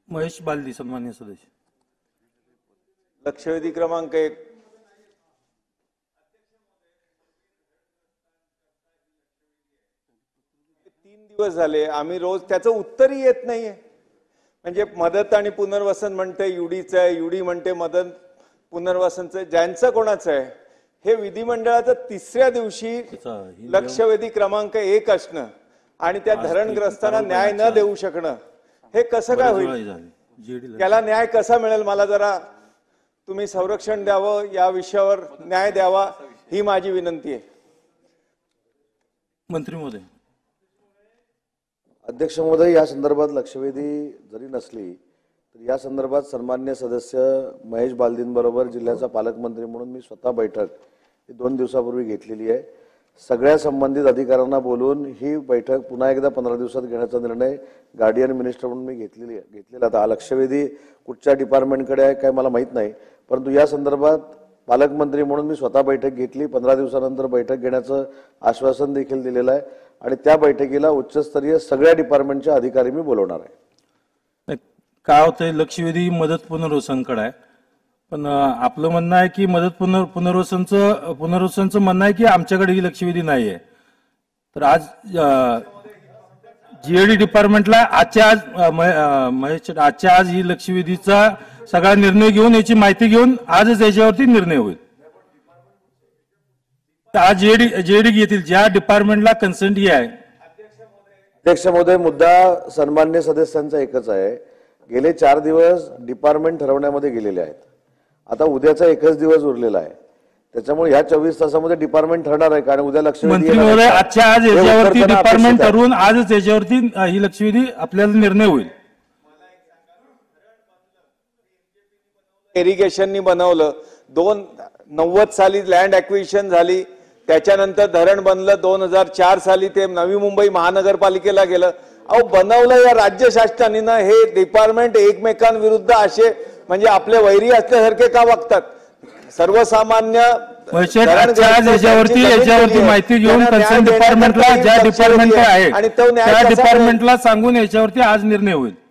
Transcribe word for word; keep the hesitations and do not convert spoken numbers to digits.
महेश बालदी सन्मान्य सदस्य. लक्षवेधी क्रमांक एक. तीन दिवस झाले आम्ही रोज त्याचं उत्तरही येत नाहीये. म्हणजे मदत आणि पुनर्वसन म्हणते युडीचं आहे, युडी म्हणते मदत पुनर्वसनचं, ज्यांचं कोणाचं आहे हे विधिमंडळाचं तिसऱ्या दिवशी लक्षवेधी क्रमांक एक असणं आणि त्या धरणग्रस्तांना न्याय न देऊ शकणं हे कसं काय होईल? त्याला न्याय कसा मिळेल? मला जरा तुम्ही संरक्षण द्यावं, या विषयावर न्याय द्यावा ही माझी विनंती आहे. मंत्री महोदय. अध्यक्ष महोदय, या संदर्भात लक्षवेधी जरी नसली तर या संदर्भात सन्मान्य सदस्य महेश बालदींबरोबर जिल्ह्याचा पालकमंत्री म्हणून मी स्वतः बैठक दोन दिवसापूर्वी घेतलेली आहे. सगळ्या संबंधित अधिकाऱ्यांना बोलून ही बैठक पुन्हा एकदा पंधरा दिवसात घेण्याचा निर्णय गार्डियन मिनिस्टर म्हणून मी घेतलेली आहे घेतलेला आता लक्षवेधी कुठच्या डिपार्टमेंटकडे आहे काय मला माहित नाही, परंतु या संदर्भात पालकमंत्री म्हणून मी स्वतः बैठक घेतली. पंधरा दिवसानंतर बैठक घेण्याचं आश्वासन देखील दिलेलं आहे आणि त्या बैठकीला उच्चस्तरीय सगळ्या डिपार्टमेंटचे अधिकारी मी बोलवणार आहे. काय होतंय, लक्षवेधी मदत पुनर्वसनकडे आहे, पण आपलं म्हणणं आहे की मदत पुनर् पुनर्वसनचं पुनर्वसनचं म्हणणं आहे की आमच्याकडे ही लक्षवेधी नाही आहे. तर आज जीएडी डिपार्टमेंटला आजच्या आज महेश आजच्या आज ही लक्षवेधीचा सगळा निर्णय घेऊन याची माहिती घेऊन आजच याच्यावरती निर्णय होईल. आज जीएडी जीएडी घेतील ज्या डिपार्टमेंटला कन्सेंट आहे. अध्यक्ष महोदय, मुद्दा सन्मान्य सदस्यांचा एकच आहे. गेले चार दिवस डिपार्टमेंट ठरवण्यामध्ये गेलेले आहेत. आता उद्याचा एकच दिवस उरलेला आहे, त्याच्यामुळे ह्या चोवीस तासामध्ये डिपार्टमेंट ठरणार आहे. कारण उद्या लक्षवेधी मंत्री महोदय आजच्या आज याच्यावरती डिपार्टमेंट ठरवून आजच याच्यावरती ही लक्षवेधी आपल्याला निर्णय होईल. इरिगेशननी बनवलं, दोन नव्वद साली लँड ऍक्विजिशन झाली, त्याच्यानंतर धरण बनलं, दोन हजार चार साली ते नवी मुंबई महानगरपालिकेला गेलं. अहो बनवलं या राज्य शासनाने. हे डिपार्टमेंट एकमेकांविरुद्ध असे म्हणजे आपले वैरी असल्यासारखे का वागतात? सर्वसामान्य याच्यावरती याच्यावरती माहिती घेऊन कन्सर्न डिपार्टमेंटला ज्या डिपार्टमेंट आहे त्या डिपार्टमेंटला सांगून याच्यावरती आज निर्णय होईल.